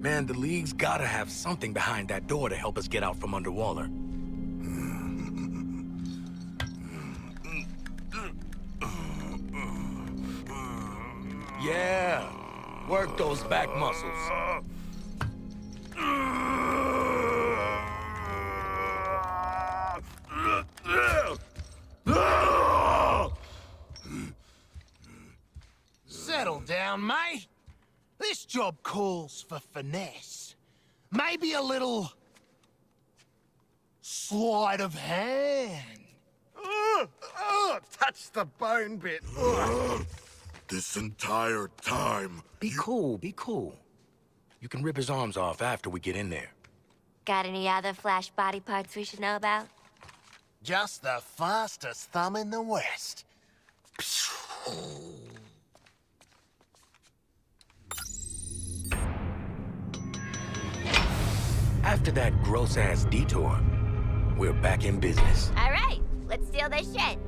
Man, the League's gotta have something behind that door to help us get out from under Waller. Yeah, work those back muscles. Settle down, mate. This job calls for finesse. Maybe a little sleight of hand. Touch the bone bit. This entire time. Be cool, be cool. You can rip his arms off after we get in there. Got any other Flash body parts we should know about? Just the fastest thumb in the West. After that gross-ass detour, we're back in business. All right, let's steal their shit.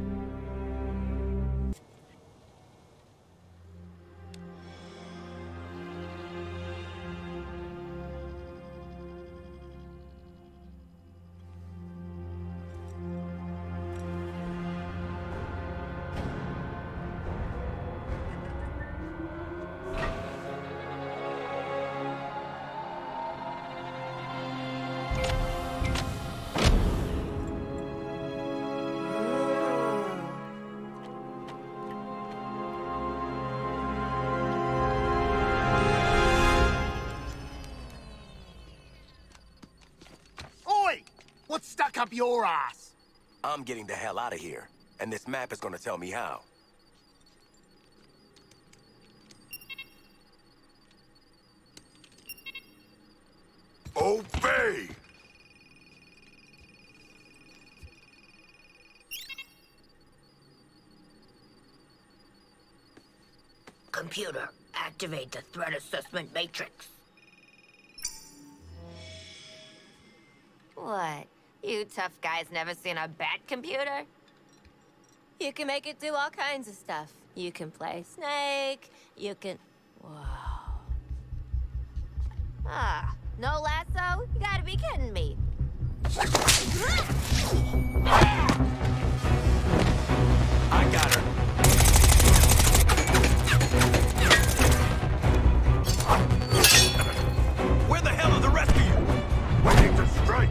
What's stuck up your ass? I'm getting the hell out of here, and this map is gonna tell me how. Obey! Computer, activate the threat assessment matrix. What? You tough guys never seen a bat computer? You can make it do all kinds of stuff. You can play Snake, you can... Whoa. Ah, no lasso? You gotta be kidding me. I got her. Where the hell are the rest of you? Waiting to strike!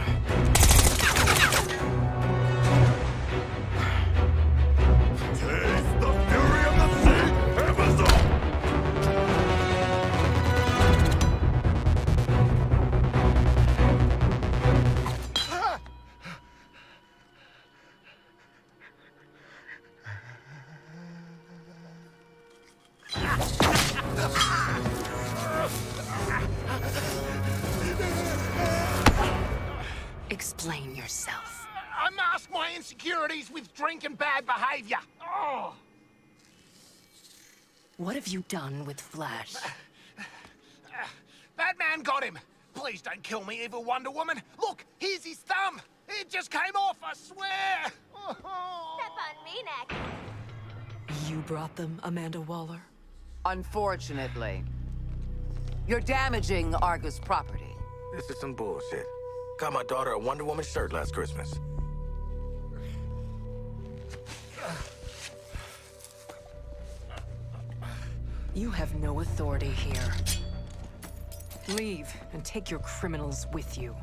Taste the fury of the sea, Amazon! Explain yourself. I mask my insecurities with drink and bad behavior. Oh. What have you done with Flash? Batman got him. Please don't kill me, evil Wonder Woman. Look, here's his thumb. It just came off, I swear. Step on me next. You brought them, Amanda Waller? Unfortunately. You're damaging Argus property. This is some bullshit. Got my daughter a Wonder Woman shirt last Christmas. You have no authority here. Leave and take your criminals with you.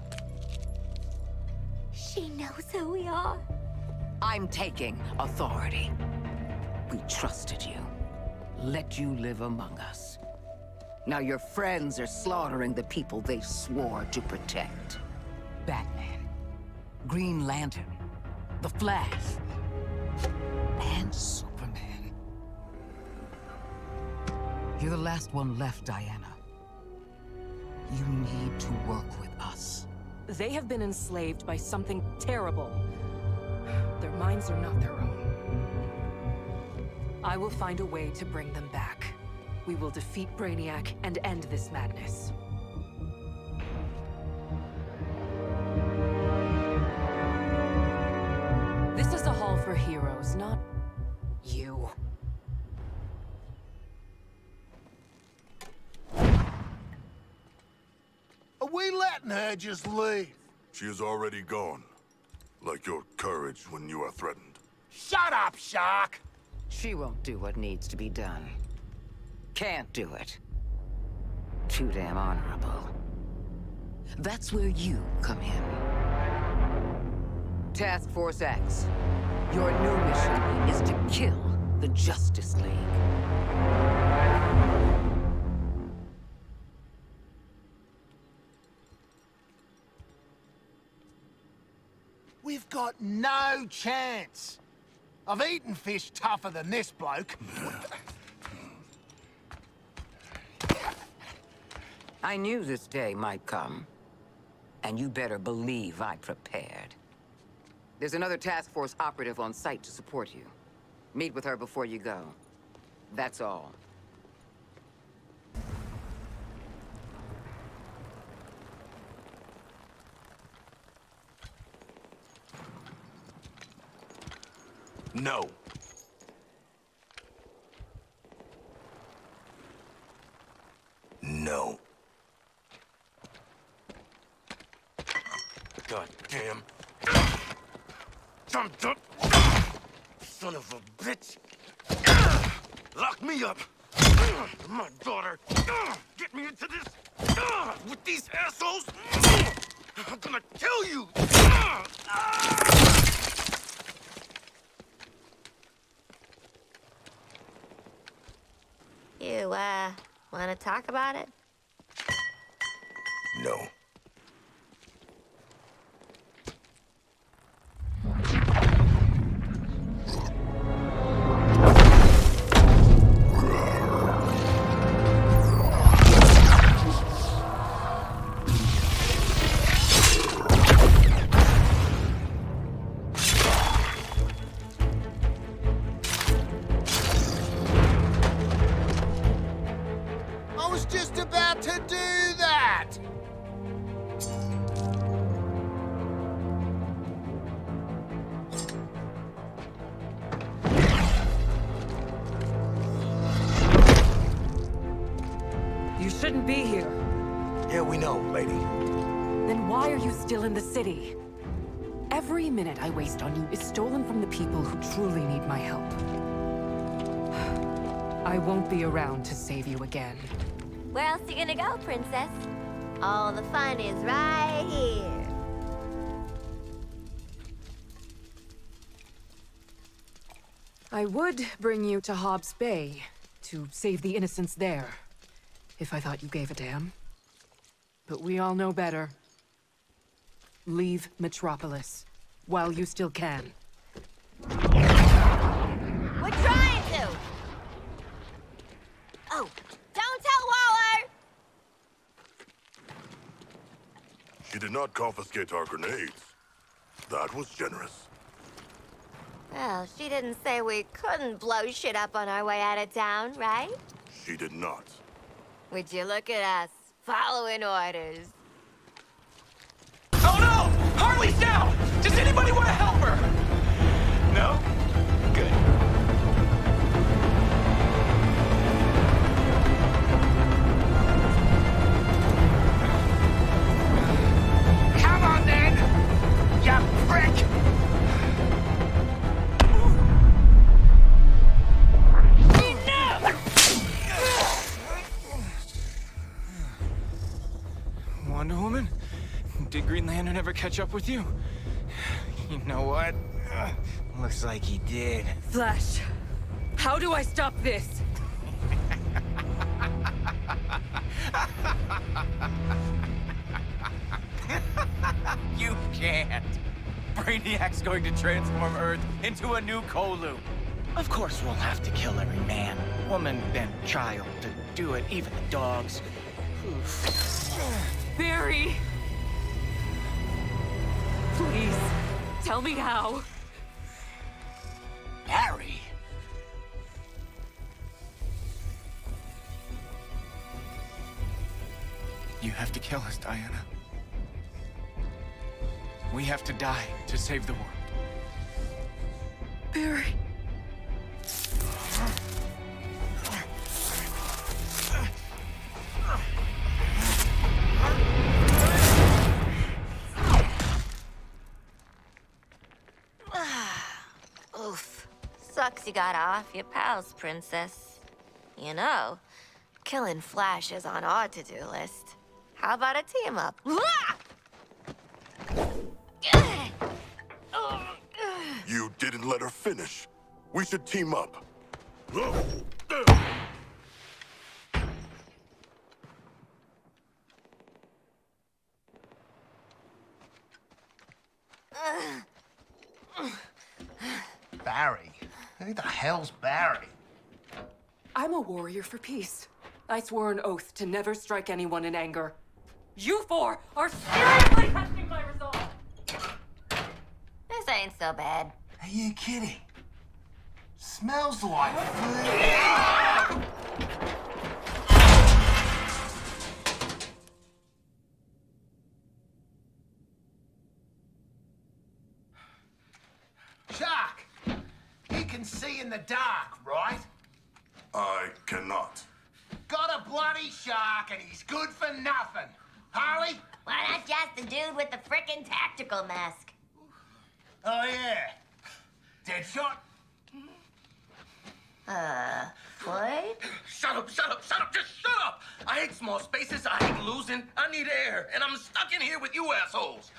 She knows who we are. I'm taking authority. We trusted you. Let you live among us. Now your friends are slaughtering the people they swore to protect. Batman, Green Lantern, The Flash, and Superman. You're the last one left, Diana. You need to work with us. They have been enslaved by something terrible. Their minds are not their own. I will find a way to bring them back. We will defeat Brainiac and end this madness. This is a hall for heroes, not you. we letting her just leave? She is already gone. Like your courage when you are threatened. Shut up, Shark! She won't do what needs to be done. Can't do it. Too damn honorable. That's where you come in. Task Force X. Your new mission is to kill the Justice League. We've got no chance. I've eaten fish tougher than this bloke. I knew this day might come. And you better believe I prepared. There's another task force operative on site to support you. Meet with her before you go. That's all. No. No. God damn. Son of a bitch. Lock me up. My daughter. Get me into this. With these assholes. I'm gonna kill you. You, wanna talk about it? No. Shouldn't be here. Yeah, we know, lady. Then why are you still in the city? Every minute I waste on you is stolen from the people who truly need my help. I won't be around to save you again. Where else are you gonna go, princess? All the fun is right here. I would bring you to Hobbs Bay to save the innocents there. If I thought you gave a damn. But we all know better. Leave Metropolis, while you still can. We're trying to! Oh, don't tell Waller! She did not confiscate our grenades. That was generous. Well, she didn't say we couldn't blow shit up on our way out of town, right? She did not. Would you look at us, following orders? Oh no! Harley's down! Does anybody want to help her? No? Good. Come on then, you prick! Wonder Woman? Did Green Lantern ever catch up with you? You know what? Looks like he did. Flash, how do I stop this? You can't. Brainiac's going to transform Earth into a new Kolu. Of course we'll have to kill every man, woman, and child to do it, even the dogs. Barry! Please, tell me how. Barry? You have to kill us, Diana. We have to die to save the world. Barry. Oof. Sucks you got off your pals, Princess. You know, killing Flash is on our to-do list. How about a team up? You didn't let her finish. We should team up. Barry? Who the hell's Barry? I'm a warrior for peace. I swore an oath to never strike anyone in anger. You four are seriously testing my resolve! This ain't so bad. Are you kidding? Smells like Shark! You can see in the dark, right? I cannot. Got a bloody shark and he's good for nothing. Harley? Why not just the dude with the frickin' tactical mask? Oh, yeah. Deadshot? Floyd? Shut up, just shut up! I hate small spaces, I hate losing, I need air, and I'm stuck in here with you assholes.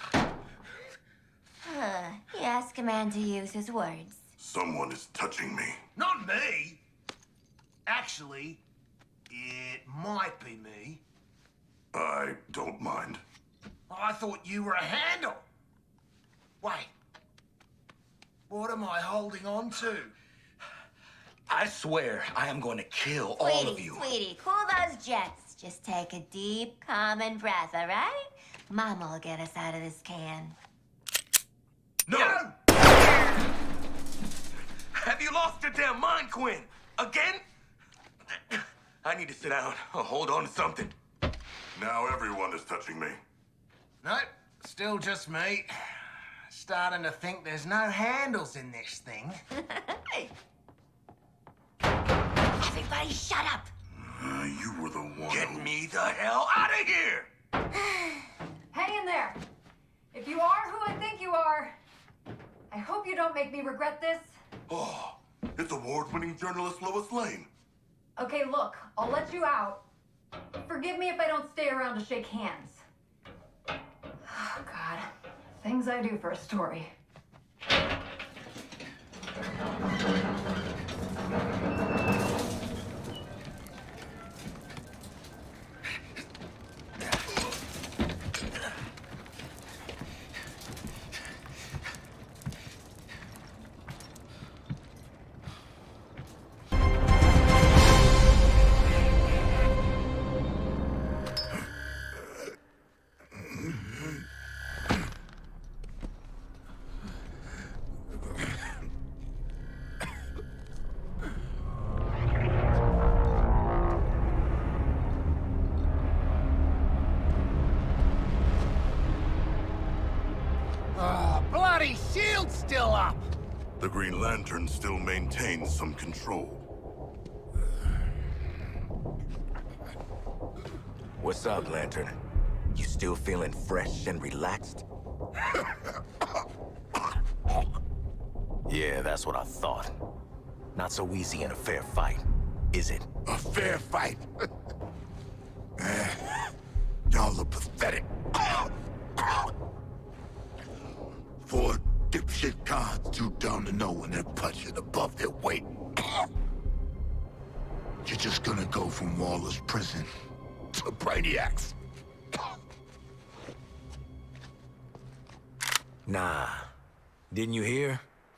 He asked Command to use his words. Someone is touching me. Not me. Actually, it might be me. I don't mind. I thought you were a handle. Wait. What am I holding on to? I swear I am going to kill all of you. Sweetie, cool those jets. Just take a deep, common breath, all right? Mama will get us out of this can. No! Have you lost your damn mind, Quinn? Again? I need to sit down. I'll hold on to something. Now everyone is touching me. Nope, still just me. Starting to think there's no handles in this thing. Everybody shut up! You were the one. Get me the hell out of here! Hang in there. If you are who I think you are, I hope you don't make me regret this. Oh, it's award-winning journalist Lois Lane. Okay, look, I'll let you out. Forgive me if I don't stay around to shake hands. Oh, God. Things I do for a story. Bloody shield's still up! The Green Lantern still maintains some control. What's up, Lantern? You still feeling fresh and relaxed? Yeah, that's what I thought. Not so easy in a fair fight, is it? A fair fight? Y'all are pathetic. 4 dipshit cons too dumb to know when they're punching above their weight. You're just gonna go from Waller's prison to Brainiac's. Nah. Didn't you hear?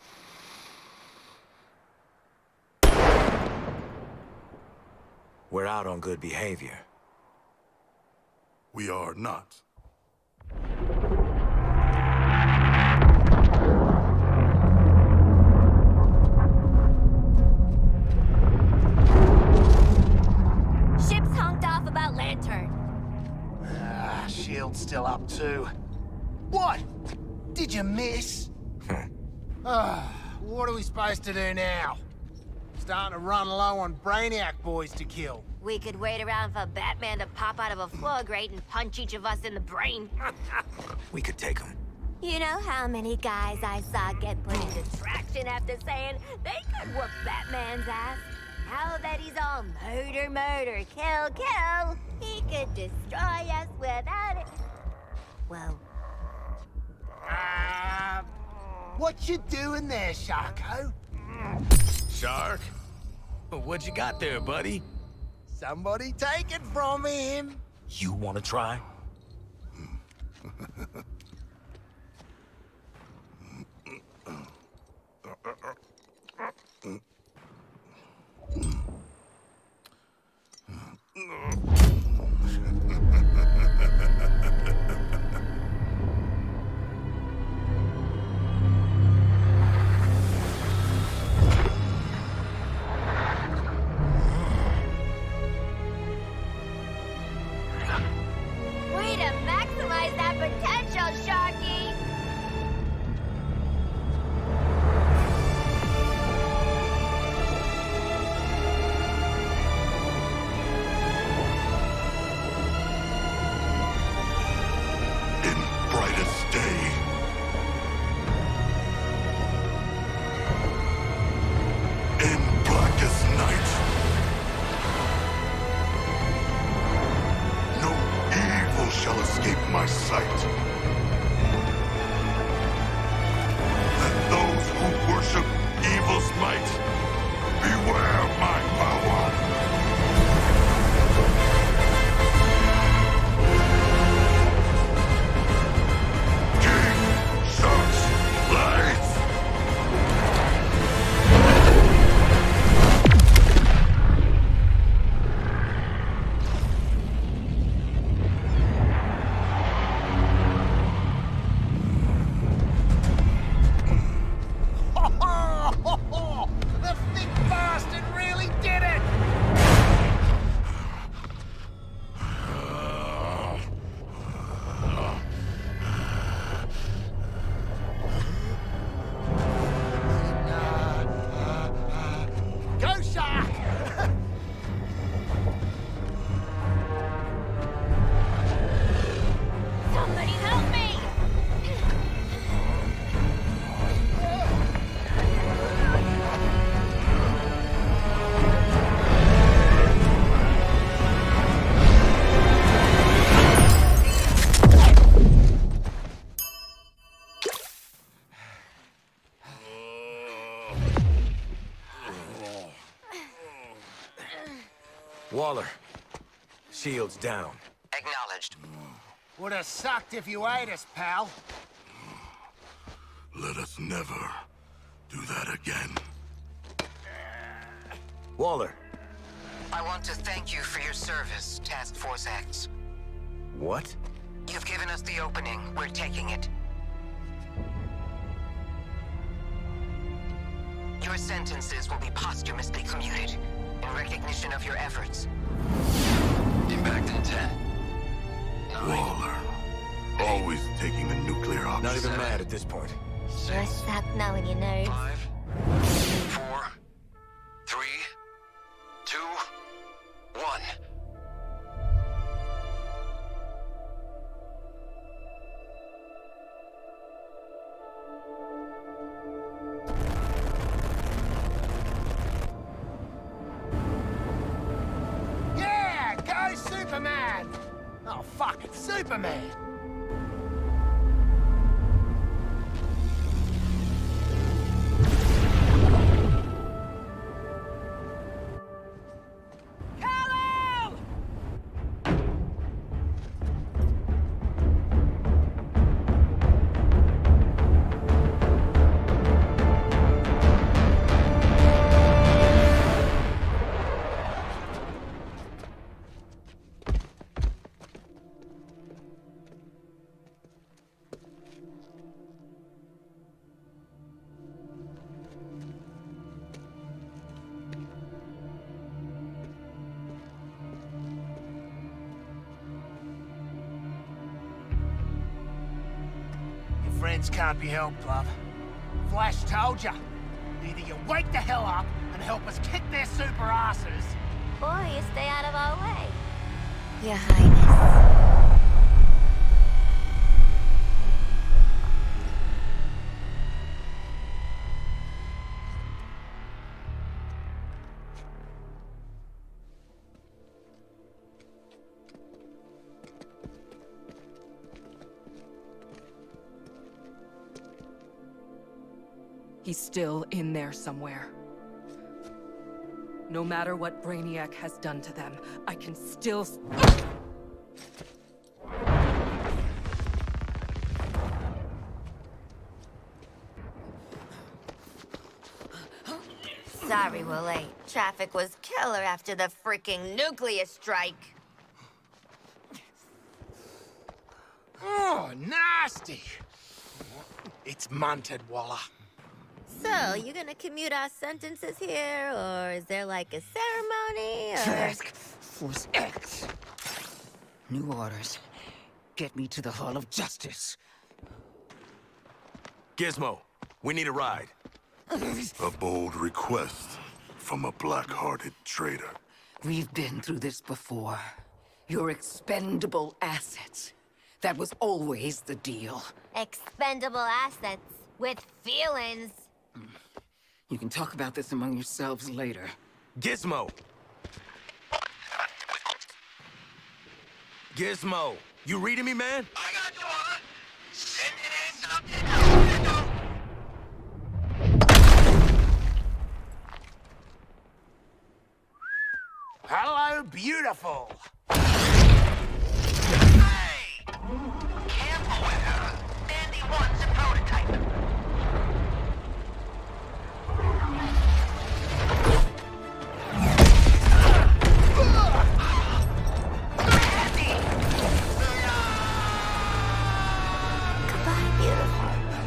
We're out on good behavior. We are not. Ship's honked off about Lantern. Shield's still up too. What? Did you miss? What are we supposed to do now? Starting to run low on Brainiac boys to kill. We could wait around for Batman to pop out of a floor grate and punch each of us in the brain. We could take him. You know how many guys I saw get put into tracks question after saying they could whoop Batman's ass. Now that he's all murder, murder, kill, kill, he could destroy us without it. Well... What you doing there, Sharko? Shark? What you got there, buddy? Somebody take it from him. You wanna try? Way to maximize that potential, Sharky! In brightest day, in blackest night, no evil shall escape my sight. Let those who worship evil's might beware my power. King Shark's Blades! The thick bastard really did it! Go, Shark! Somebody help me! Waller. Shields down. Acknowledged. Would have sucked if you ate us, pal. Let us never do that again. Waller. I want to thank you for your service, Task Force X. What? You've given us the opening. We're taking it. Your sentences will be posthumously commuted in recognition of your efforts. Impact in 10. Waller. Always taking the nuclear option. Not even mad at this point. Just stop knowing your nerves. 5, 4, 3, 2, 1. Yeah, go Superman! Oh, fuck, it's Superman! Friends can't be helped, love. Flash told ya. Either you wake the hell up and help us kick their super asses, Or you stay out of our way. Your Highness. He's still in there somewhere. No matter what Brainiac has done to them, I can still... Sorry we're late. Traffic was killer after the freaking nuclear strike. Oh, nasty! It's munted, Walla. So, you gonna commute our sentences here, or is there like a ceremony, or... Task Force X. New orders. Get me to the Hall of Justice. Gizmo, we need a ride. A bold request from a black-hearted traitor. We've been through this before. You're expendable assets. That was always the deal. Expendable assets with feelings. You can talk about this among yourselves later. Gizmo! Gizmo, you reading me, man? I got you, Walla. Send it in something. Hello, beautiful. Hey! Careful with her. Sandy wants a prototype. Goodbye, beautiful.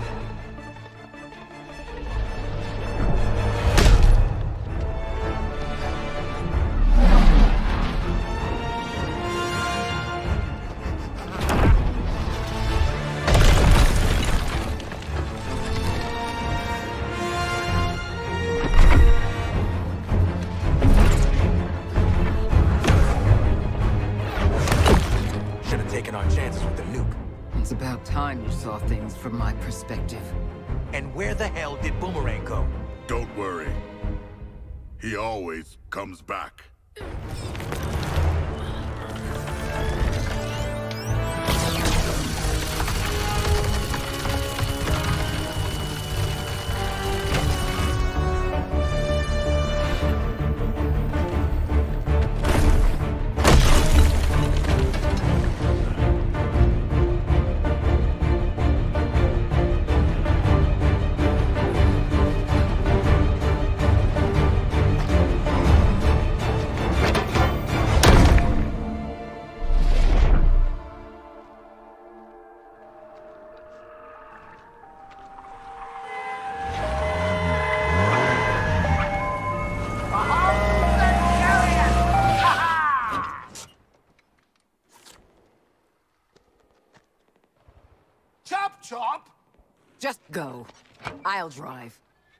Should have taken our chances with the nuke. It's about time you saw things from my perspective. And where the hell did Boomerang go? Don't worry. He always comes back. Chop chop! Just go. I'll drive.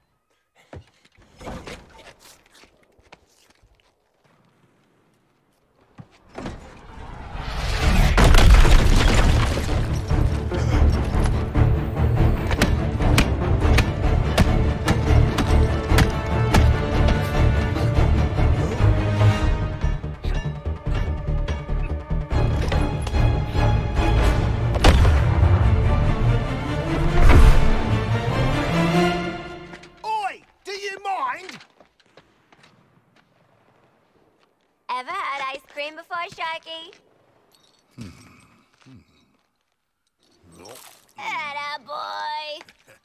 Oi! Do you mind? Ever had ice cream before, Sharky? Atta boy.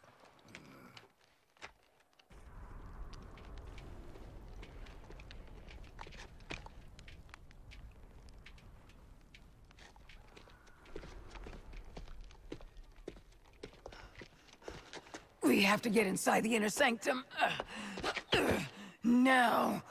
We have to get inside the inner sanctum. Now.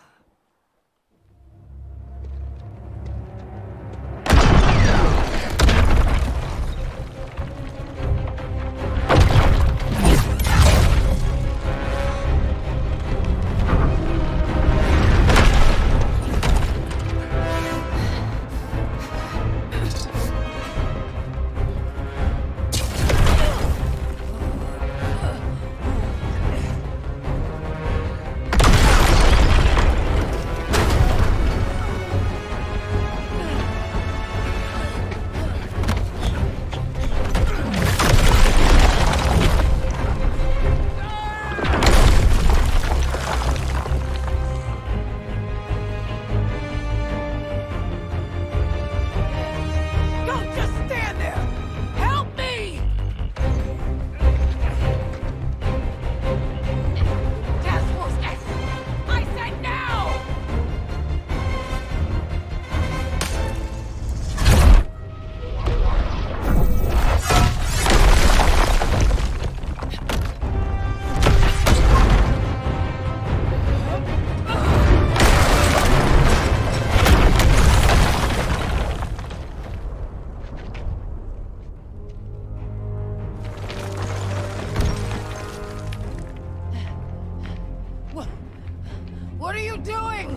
What are you doing?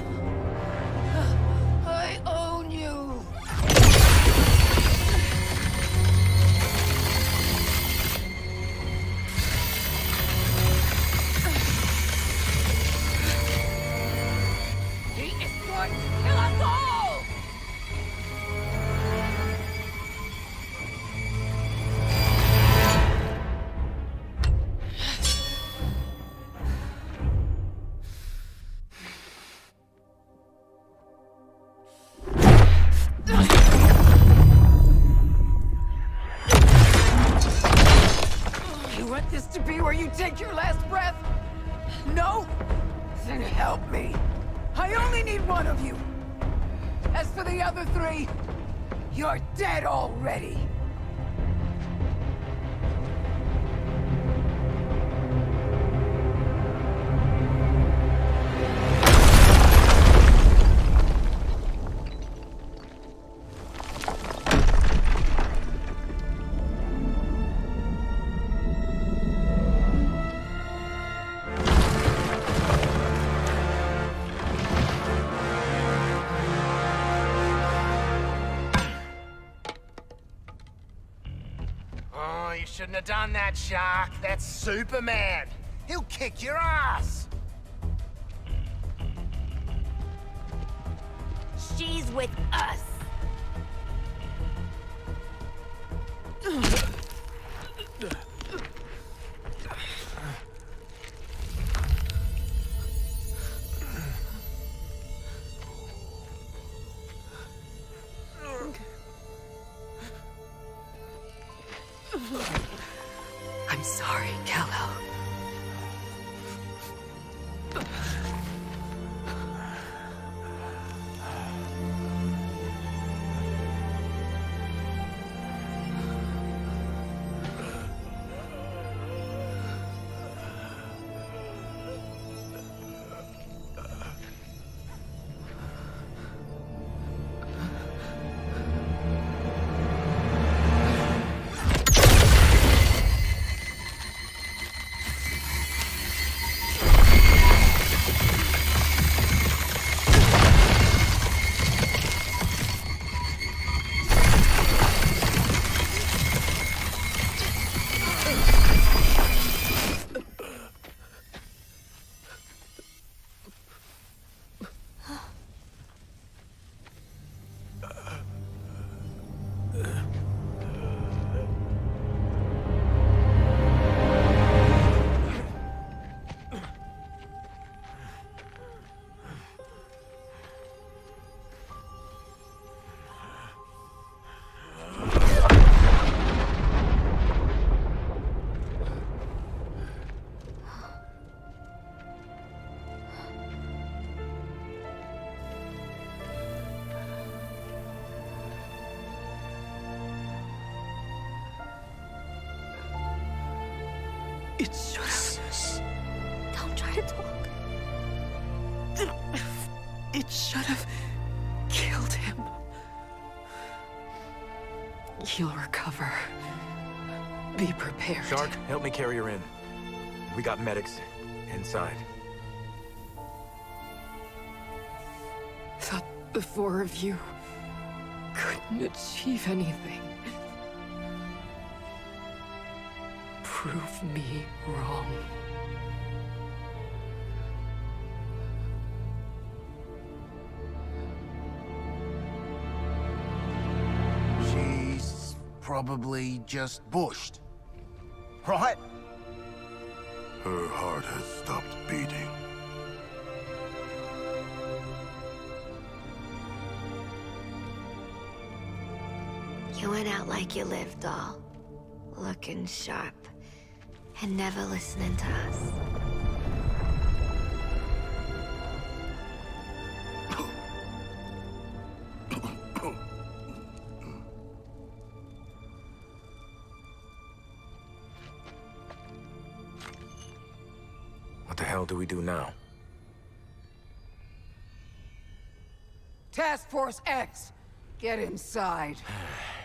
I own you. He is going to kill us all! You want this to be where you take your last breath? No? Then help me. I only need one of you. As for the other three, you're dead already. Oh, you shouldn't have done that, Shark. That's Superman. He'll kick your ass. She's with us. I'm sorry, Kal-El. It should have... Don't try to talk. It should have killed him. He'll recover. Be prepared. Shark, help me carry her in. We got medics inside. Thought the four of you couldn't achieve anything. Prove me wrong. She's probably just bushed. Right? Her heart has stopped beating. You went out like you lived, doll. Looking sharp. And never listening to us. What the hell do we do now? Task Force X, get inside.